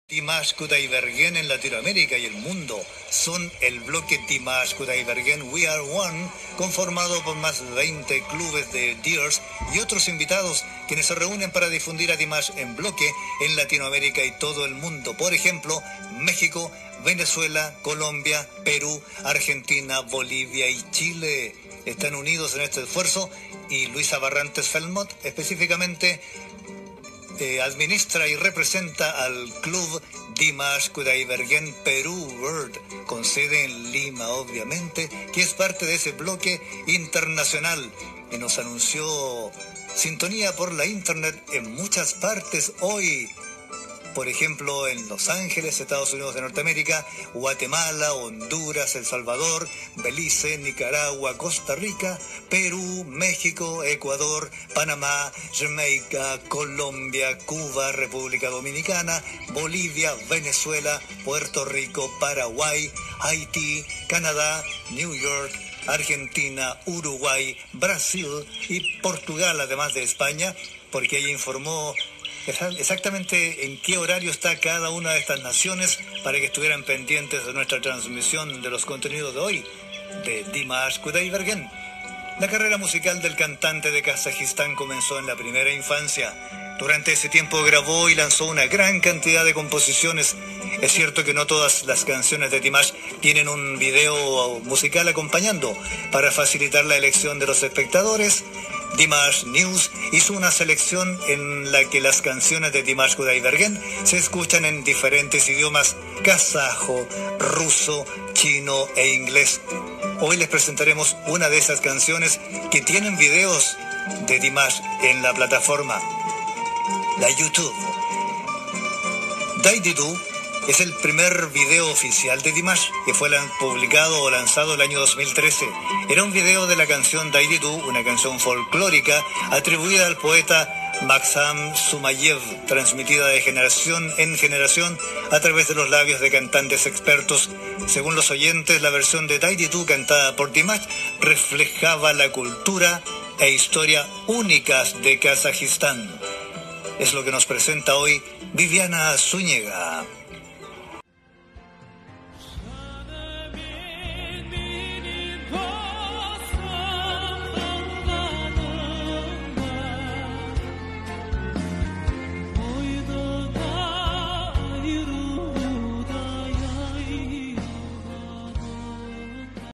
Dimash Kudaibergen en Latinoamérica y el mundo son el bloque Dimash Kudaibergen We Are One, conformado por más de 20 clubes de Deers y otros invitados quienes se reúnen para difundir a Dimash en bloque en Latinoamérica y todo el mundo. Por ejemplo, México, Venezuela, Colombia, Perú, Argentina, Bolivia y Chile están unidos en este esfuerzo, y Luisa Barrantes Felmont específicamente administra y representa al club Dimash Kudaibergen Perú World, con sede en Lima, obviamente, que es parte de ese bloque internacional, y nos anunció sintonía por la internet en muchas partes hoy. Por ejemplo, en Los Ángeles, Estados Unidos de Norteamérica, Guatemala, Honduras, El Salvador, Belice, Nicaragua, Costa Rica, Perú, México, Ecuador, Panamá, Jamaica, Colombia, Cuba, República Dominicana, Bolivia, Venezuela, Puerto Rico, Paraguay, Haití, Canadá, New York, Argentina, Uruguay, Brasil y Portugal, además de España, porque ella informó exactamente en qué horario está cada una de estas naciones para que estuvieran pendientes de nuestra transmisión de los contenidos de hoy de Dimash Kudaibergen. La carrera musical del cantante de Kazajistán comenzó en la primera infancia. Durante ese tiempo grabó y lanzó una gran cantidad de composiciones. Es cierto que no todas las canciones de Dimash tienen un video musical acompañando. Para facilitar la elección de los espectadores, Dimash News hizo una selección en la que las canciones de Dimash Kudaibergen se escuchan en diferentes idiomas: kazajo, ruso, chino e inglés. Hoy les presentaremos una de esas canciones que tienen videos de Dimash en la plataforma, la YouTube. Daididu es el primer video oficial de Dimash, que fue publicado o lanzado el año 2013. Era un video de la canción Daididu, una canción folclórica atribuida al poeta Maxam Sumayev, transmitida de generación en generación a través de los labios de cantantes expertos. Según los oyentes, la versión de Daididu cantada por Dimash reflejaba la cultura e historia únicas de Kazajistán. Es lo que nos presenta hoy Viviana Zúñiga.